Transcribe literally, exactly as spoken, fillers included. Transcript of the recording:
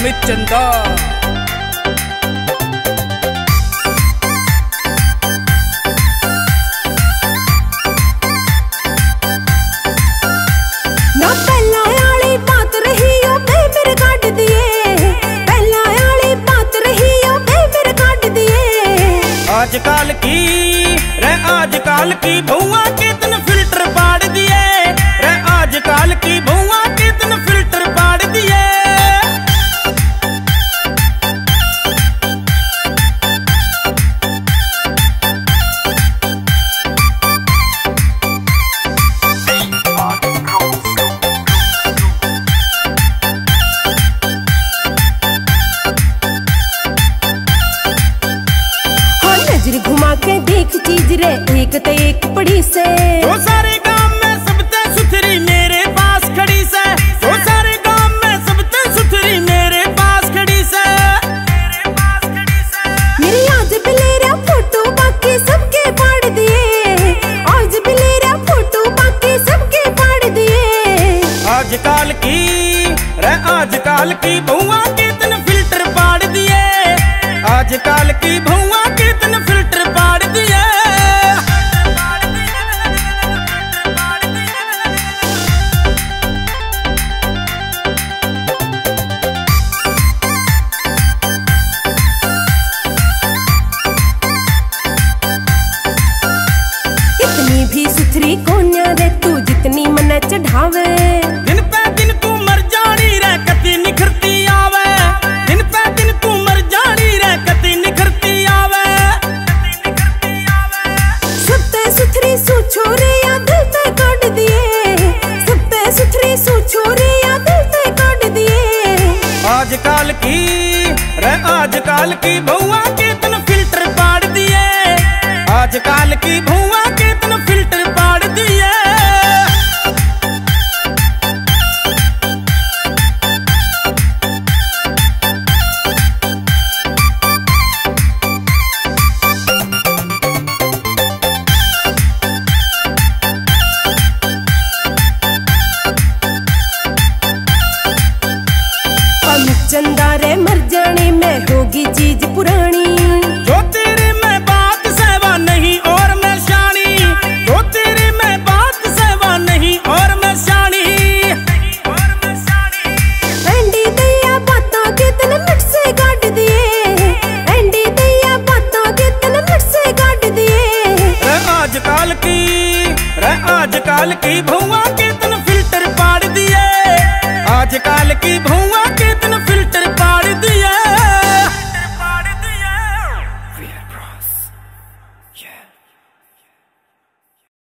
अमित चंदा। ना पहला आली बात रही ओ बे मेरे काट दिए, पहला आली बात रही ओ बे मेरे काट दिए। आजकल की रे आजकल की बहुआ के तन फिल्टर पाड़ दिए, रे आजकल की बहुआ के तन फिल्टर पाड़ दिए। घुमा के देख चीज रे एक ते एक पड़ी से, तो सारे गांव में सबसे सुथरी मेरे पास खड़ी से, तो सारे गांव में सबसे सुथरी मेरे पास खड़ी से। मेरी आज बिलेरा फोटो बाकी सबके फाड़ दिए, आज बिलेरा फोटो बाकी सबके फाड़ दिए। आजकल की रे आजकल की बहुआ के तन फिल्टर पाड़ दिए, आजकल की बहुआ के तन फिल्टर पाड़ दिए। इतनी भी सुथरी कोन्या रे तू जितनी मन चढ़ावे, दिन पे दिन तू मर जानी रे कती निखरती आवे, दिन पे दिन तू मर जानी रे कती निखरती आवे। सबते सुथरी सू छोरे या दिल ते काट दिए, सबते सुथरी सू छोरे या दिल ते काट दिए। आजकल की रे आजकल की बहुआ के तन फिल्टर पाड़ दिए, आजकल की बहुआ के तन फिल्टर पाड़ दिए। चंदा रे मर जाने में होगी चीज पुरानी, जो तेरे में बात सहवा नहीं और मैं शानी, जो तेरे में बात सहवा नहीं और मैं शानी। एंडी दैया बातों के तन मिट से काट दिए, एंडी दैया बातों के तन मिट से काट दिए। रे आजकल की रे आजकल की बहुआ के तन फिल्टर पाड़ दिए, आजकल की बहुआ